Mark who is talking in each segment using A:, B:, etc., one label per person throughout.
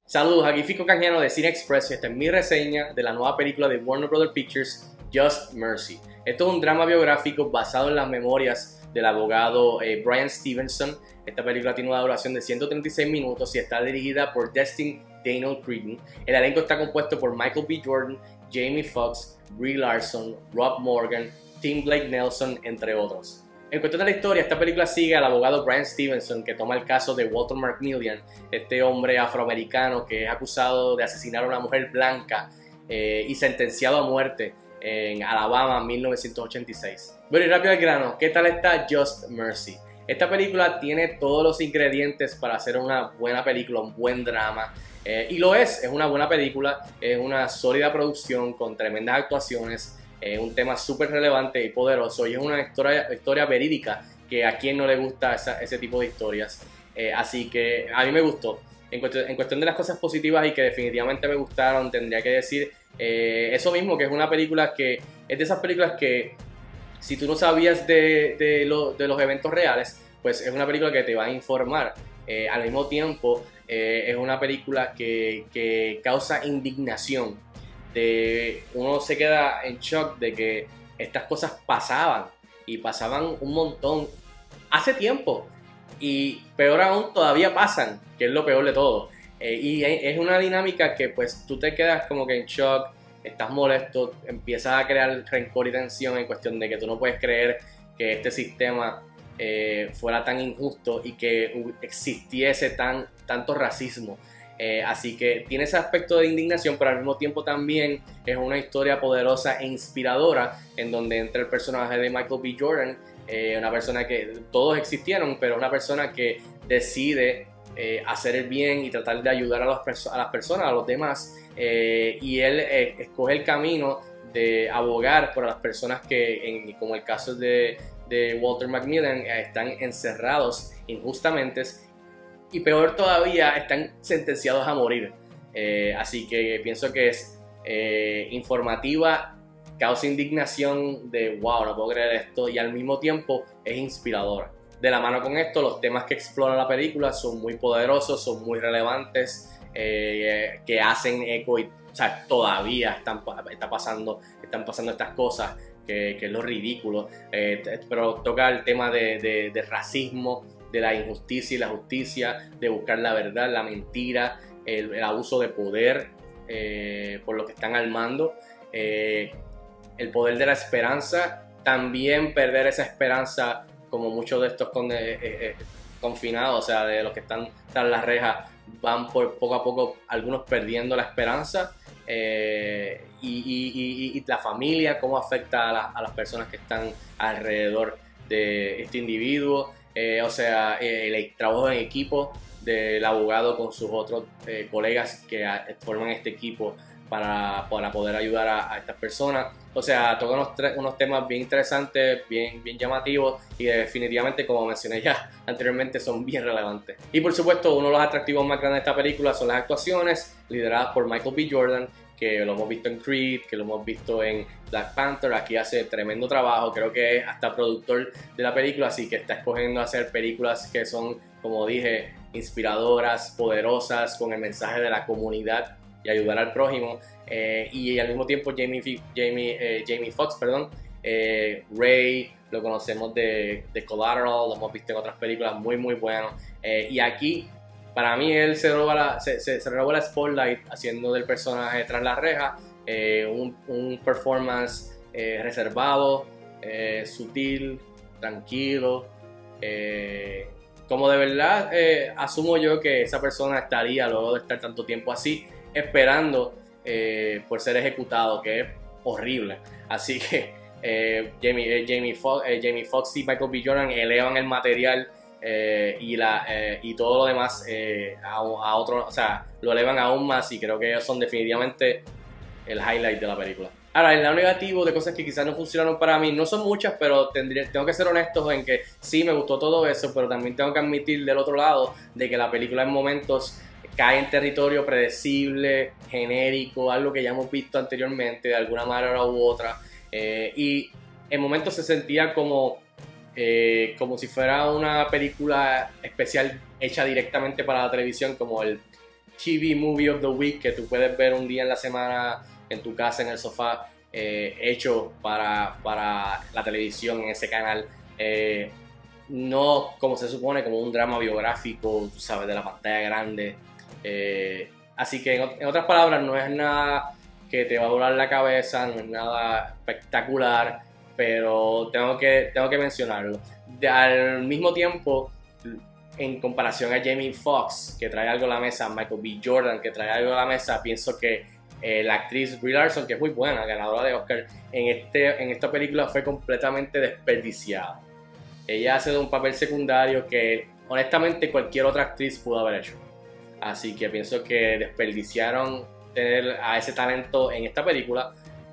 A: Saludos, aquí Fico Canjiano de Cine Express y esta es mi reseña de la nueva película de Warner Bros. Pictures, Just Mercy. Esto es un drama biográfico basado en las memorias del abogado Bryan Stevenson. Esta película tiene una duración de 136 minutos y está dirigida por Destin Daniel Cretton. El elenco está compuesto por Michael B. Jordan, Jamie Foxx, Brie Larson, Rob Morgan, Tim Blake Nelson, entre otros. En cuestión de la historia, esta película sigue al abogado Bryan Stevenson, que toma el caso de Walter McMillian, este hombre afroamericano que es acusado de asesinar a una mujer blanca y sentenciado a muerte en Alabama en 1986. Bueno, y rápido al grano, ¿qué tal está Just Mercy? Esta película tiene todos los ingredientes para hacer una buena película, un buen drama. Y lo es una buena película, es una sólida producción con tremendas actuaciones. Un tema súper relevante y poderoso y es una historia verídica que a quien no le gusta ese tipo de historias. Así que a mí me gustó. En cuestión de las cosas positivas y que definitivamente me gustaron, tendría que decir eso mismo, que es una película que es de esas películas que si tú no sabías de los eventos reales, pues es una película que te va a informar. Al mismo tiempo es una película que causa indignación. Uno se queda en shock de que estas cosas pasaban y pasaban un montón hace tiempo y peor aún todavía pasan, que es lo peor de todo. Y es una dinámica que pues tú te quedas como que en shock, estás molesto, empiezas a crear rencor y tensión en cuestión de que tú no puedes creer que este sistema fuera tan injusto y que existiese tanto racismo. Así que tiene ese aspecto de indignación, pero al mismo tiempo también es una historia poderosa e inspiradora en donde entra el personaje de Michael B. Jordan, una persona que todos existieron, pero una persona que decide hacer el bien y tratar de ayudar a las personas, a los demás, y él escoge el camino de abogar por las personas que, como el caso de Walter McMillian, están encerrados injustamente. Y peor todavía, están sentenciados a morir. Así que pienso que es informativa, causa indignación de wow, no puedo creer esto, y al mismo tiempo es inspiradora. De la mano con esto, los temas que explora la película son muy poderosos, son muy relevantes, que hacen eco y o sea, todavía están pasando estas cosas, que es lo ridículo. Pero toca el tema de racismo, de la injusticia y la justicia, de buscar la verdad, la mentira, el abuso de poder por lo que están al mando, el poder de la esperanza, también perder esa esperanza como muchos de estos confinados, o sea, de los que están tras las rejas, van poco a poco algunos perdiendo la esperanza, y la familia, cómo afecta a las personas que están alrededor de este individuo. O sea, el trabajo en equipo del abogado con sus otros colegas que forman este equipo para poder ayudar a estas personas. O sea, tocan unos temas bien interesantes, bien llamativos y definitivamente, como mencioné ya anteriormente, son bien relevantes. Y por supuesto, uno de los atractivos más grandes de esta película son las actuaciones lideradas por Michael B. Jordan, que lo hemos visto en Creed, que lo hemos visto en Black Panther. Aquí hace tremendo trabajo, creo que es hasta productor de la película, así que está escogiendo hacer películas que son, como dije, inspiradoras, poderosas, con el mensaje de la comunidad y ayudar al prójimo. Y al mismo tiempo Jamie Foxx, Ray, lo conocemos de Collateral, lo hemos visto en otras películas muy bueno. Y aquí, para mí, él se roba la spotlight haciendo del personaje tras la reja, un performance reservado, sutil, tranquilo, como de verdad asumo yo que esa persona estaría, luego de estar tanto tiempo así, esperando por ser ejecutado, que es horrible. Así que Jamie Foxx y Michael B. Jordan elevan el material y todo lo demás a otro, o sea, lo elevan aún más, y creo que ellos son definitivamente el highlight de la película. Ahora, el lado negativo de cosas que quizás no funcionaron para mí, no son muchas, pero tengo que ser honestos en que sí me gustó todo eso, pero también tengo que admitir del otro lado de que la película en momentos cae en territorio predecible, genérico, algo que ya hemos visto anteriormente de alguna manera u otra, y en momentos se sentía como si fuera una película especial hecha directamente para la televisión, como el TV Movie of the Week que tú puedes ver un día en la semana en tu casa, en el sofá, hecho para la televisión en ese canal. No como se supone, como un drama biográfico, tú sabes, de la pantalla grande. Así que en otras palabras, no es nada que te va a volar la cabeza, no es nada espectacular, pero tengo que mencionarlo. Al mismo tiempo, en comparación a Jamie Foxx, que trae algo a la mesa, Michael B. Jordan, que trae algo a la mesa, pienso que la actriz Brie Larson, que es muy buena, ganadora de Oscar, en esta película fue completamente desperdiciada. Ella hace de un papel secundario que honestamente cualquier otra actriz pudo haber hecho. Así que pienso que desperdiciaron tener a ese talento en esta película,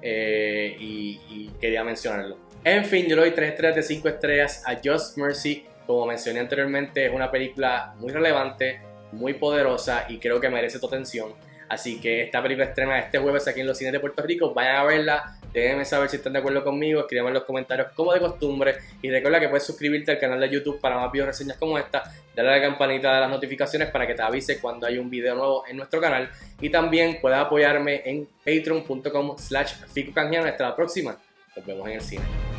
A: y quería mencionarlo. En fin, yo le doy 3 estrellas de 5 estrellas a Just Mercy. Como mencioné anteriormente, es una película muy relevante, muy poderosa y creo que merece tu atención. Así que esta película estrena este jueves aquí en los cines de Puerto Rico. Vayan a verla, déjenme saber si están de acuerdo conmigo, escríbanme en los comentarios como de costumbre. Y recuerda que puedes suscribirte al canal de YouTube para más videos reseñas como esta. Dale a la campanita de las notificaciones para que te avise cuando hay un video nuevo en nuestro canal. Y también puedes apoyarme en patreon.com/FicoCanjiano. Hasta la próxima, nos vemos en el cine.